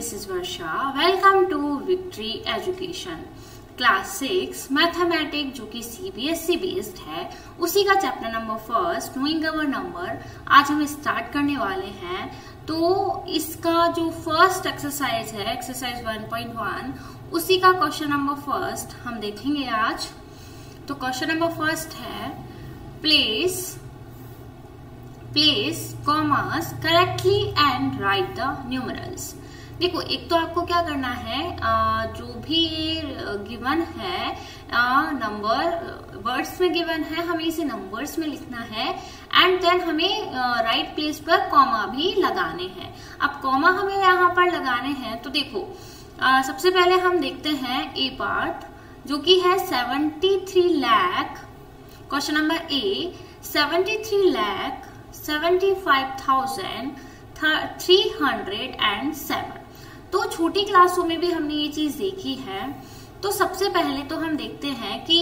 this is Varsha. Welcome to Victory Education. Class 6 mathematics जो कि CBSE based है, उसी का chapter number first knowing our number आज हम स्टार्ट करने वाले हैं। तो इसका जो फर्स्ट एक्सरसाइज है, एक्सरसाइज 1.1, उसी का क्वेश्चन नंबर फर्स्ट हम देखेंगे आज। तो क्वेश्चन नंबर फर्स्ट है place commas correctly and write the numerals. देखो, एक तो आपको क्या करना है, जो भी गिवन है नंबर वर्ड्स में गिवन है, हमें इसे नंबर्स में लिखना है एंड देन हमें राइट प्लेस पर कॉमा भी लगाने हैं। अब कॉमा हमें यहाँ पर लगाने हैं, तो देखो सबसे पहले हम देखते हैं ए पार्ट जो कि है 73 लाख। Question number A 73,75,307। तो छोटी क्लासों में भी हमने ये चीज देखी है। तो सबसे पहले तो हम देखते हैं कि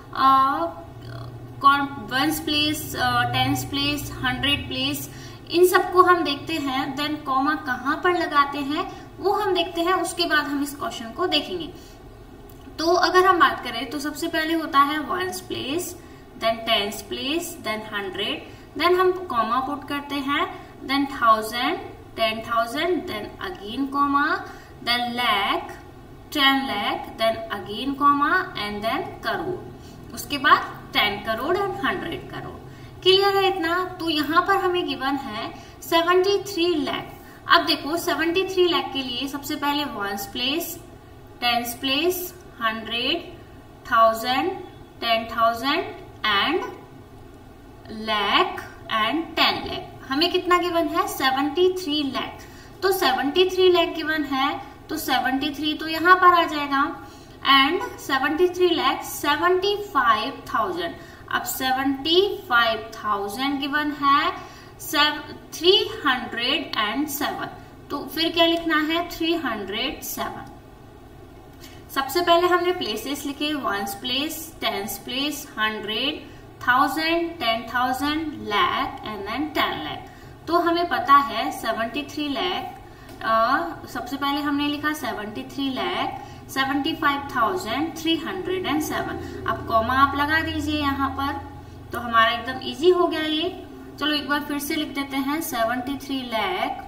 ones place, tens place, 100 place, इन सबको हम देखते हैं। देन कॉमा कहाँ पर लगाते हैं वो हम देखते हैं, उसके बाद हम इस क्वेश्चन को देखेंगे। तो अगर हम बात करें तो सबसे पहले होता है ones place, then tens place, then 100, then हम कॉमा पुट करते हैं, then 1000, 10,000, then again comma, then lakh, 10 lakh, then again comma and then crore. उसके बाद 10 करोड़ एंड 100 करोड़। क्लियर है इतना? तो यहाँ पर हमें गिवन है 73 लाख। अब देखो 73 लाख के लिए सबसे पहले ones place, tens place, 100, 1000, 10,000 and lakh and 10 lakh. हमें कितना गिवन है? 73 लाख। तो 73 लाख गिवन है, तो 73 तो यहां पर आ जाएगा एंड 73 लाख 75,000। अब 75,000 गिवन है 307। तो फिर क्या लिखना है? 307। सबसे पहले हमने प्लेसेस लिखे, ones place, tens place, 100, 1000, 10,000, lakh and then 10 lakh. तो हमें पता है 73 लाख, सबसे पहले हमने लिखा 73 लाख 75,307। अब कॉमा आप लगा दीजिए यहाँ पर, तो हमारा एकदम इजी हो गया ये। चलो एक बार फिर से लिख देते हैं 73 लाख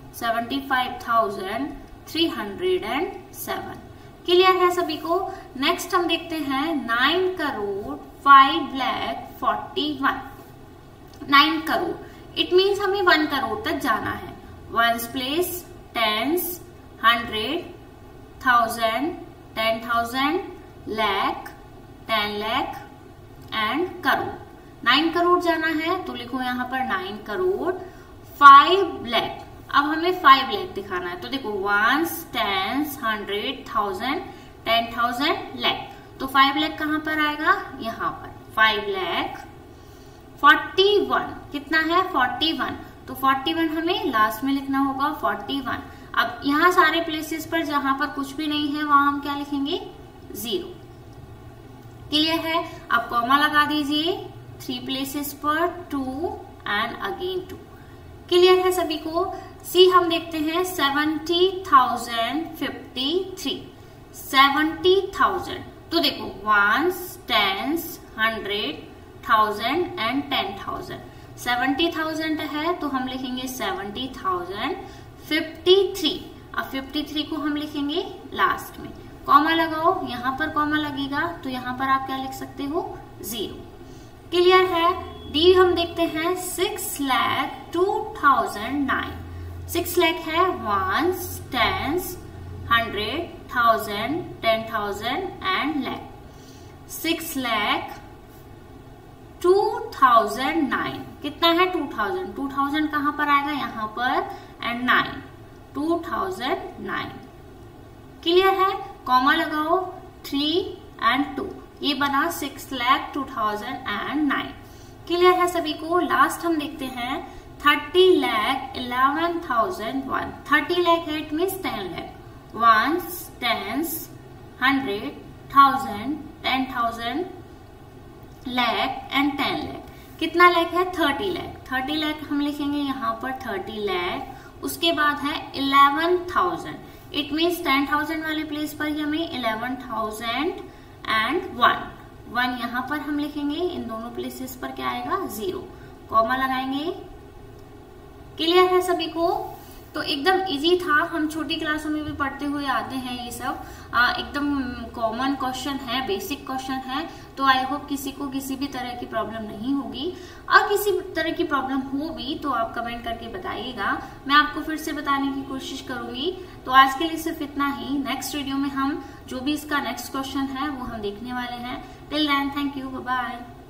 75,307। क्लियर है सभी को? नेक्स्ट हम देखते हैं 9 करोड़ 5,41,000। 9 करोड़ इट मीन्स हमें 1 करोड़ तक जाना है। Ones place, tens, 100, 1000, 10,000, lakh, 10 lakh and crore. 9 crore जाना है, तो लिखो यहाँ पर 9 करोड़ 5 लाख। अब हमें 5 लाख दिखाना है, तो देखो वंस, टेंस, 100, 1000, 10,000, लाख। तो 5 लाख कहाँ पर आएगा? यहाँ पर 5 लाख 41। कितना है? 41। तो 41 हमें लास्ट में लिखना होगा, 41। अब यहाँ सारे प्लेसेस पर जहां पर कुछ भी नहीं है वहां हम क्या लिखेंगे? 0। क्लियर है? अब कॉमा लगा दीजिए 3 प्लेसेस पर, 2 एंड अगेन 2। क्लियर है सभी को? सी हम देखते हैं 70,053। 70,000 तो देखो वंस, टेंस, 100, 1000 एंड 10,000। 70,000 है तो हम लिखेंगे 70,053। अब 53 को हम लिखेंगे लास्ट में। कॉमा लगाओ, यहाँ पर कॉमा लगेगा तो यहाँ पर आप क्या लिख सकते हो? 0। क्लियर है? डी हम देखते हैं 6,02,009। 6 लाख है वंस, टेंस, 100, 1000, 10,000 एंड लाख। 6,02,009। कितना है? 2000। 2000 कहाँ पर आएगा? यहाँ पर एंड 9, 2009। क्लियर है? कॉमा लगाओ 3 एंड 2, ये बना 6,02,009। क्लियर है सभी को? लास्ट हम देखते हैं 30,11,001। 30 लाख है, it means 10 lakh. Ones, tens, 100, 1000, 10,000, lakh and 10 lakh. कितना लाख है? 30 लाख। 30 लाख हम लिखेंगे यहाँ पर 30 लाख। उसके बाद है 11,000। इट मीन्स 10,000 वाले प्लेस पर ही हमें 11,001 1 यहाँ पर हम लिखेंगे, इन दोनों प्लेसेस पर क्या आएगा 0, कॉमा लगाएंगे। क्लियर है सभी को? तो एकदम इजी था, हम छोटी क्लासों में भी पढ़ते हुए आते हैं ये सब, एकदम कॉमन क्वेश्चन है, बेसिक क्वेश्चन है। तो आई होप किसी को किसी भी तरह की प्रॉब्लम नहीं होगी, और किसी तरह की प्रॉब्लम हो भी तो आप कमेंट करके बताइएगा, मैं आपको फिर से बताने की कोशिश करूंगी। तो आज के लिए सिर्फ इतना ही, नेक्स्ट वीडियो में हम जो भी इसका नेक्स्ट क्वेश्चन है वो हम देखने वाले हैं। Till then thank you, bye bye.